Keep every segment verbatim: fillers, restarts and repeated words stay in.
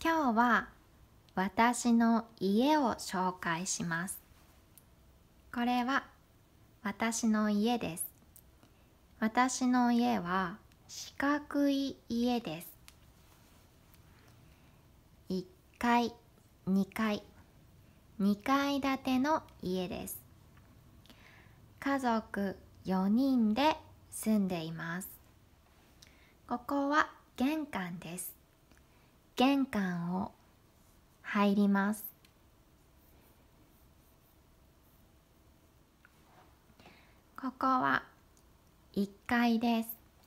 今日は私の家を紹介します。これは私の家です。私の家は四角い家です。いっかい、にかい、にかい建ての家です。家族よにんで住んでいます。ここは玄関です。玄関を入ります。ここはいっかいです。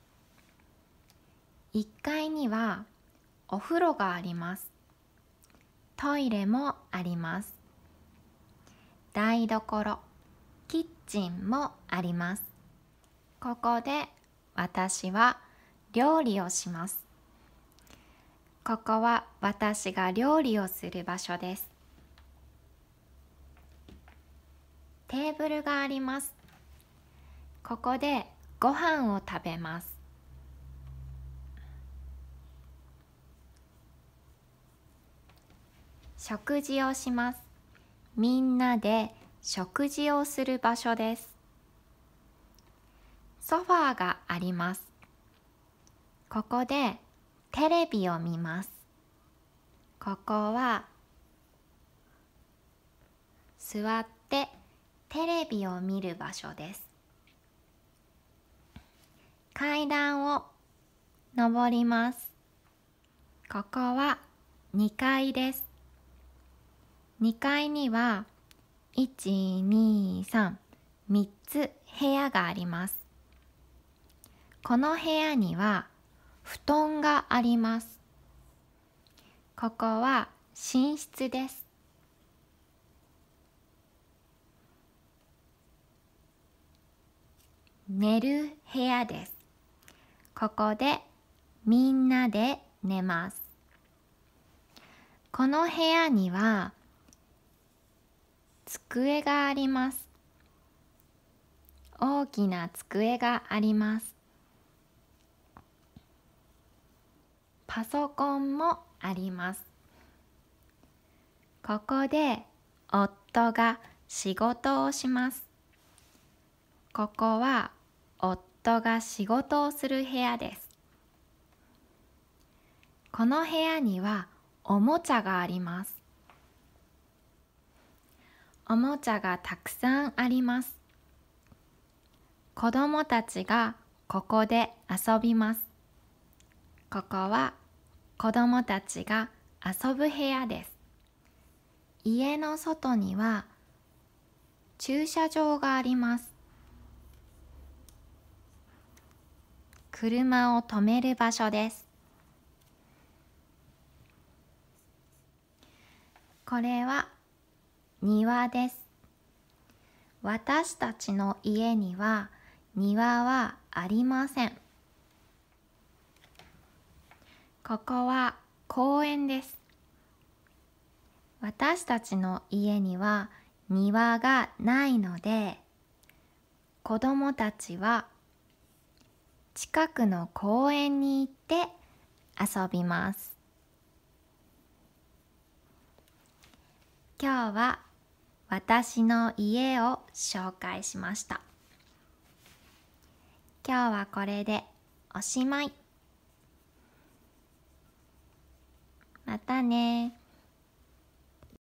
いっかいにはお風呂があります。トイレもあります。台所、キッチンもあります。ここで私は料理をします。ここは私が料理をする場所です。テーブルがあります。ここでご飯を食べます。食事をします。みんなで食事をする場所です。ソファーがあります。ここでテレビを見ます。ここは座ってテレビを見る場所です。階段を上ります。ここはにかいです。にかいにはいち、に、さん、みっつ部屋があります。この部屋には布団があります。ここは寝室です。寝る部屋です。ここでみんなで寝ます。この部屋には机があります。大きな机があります。パソコンもあります。ここで夫が仕事をします。ここは夫が仕事をする部屋です。この部屋にはおもちゃがあります。おもちゃがたくさんあります。子供たちがここで遊びます。ここは子供たちが遊ぶ部屋です。家の外には駐車場があります。車を止める場所です。これは庭です。私たちの家には庭はありません。ここは公園です。私たちの家には庭がないので、子供たちは近くの公園に行って遊びます。今日は私の家を紹介しました。今日はこれでおしまい。またね。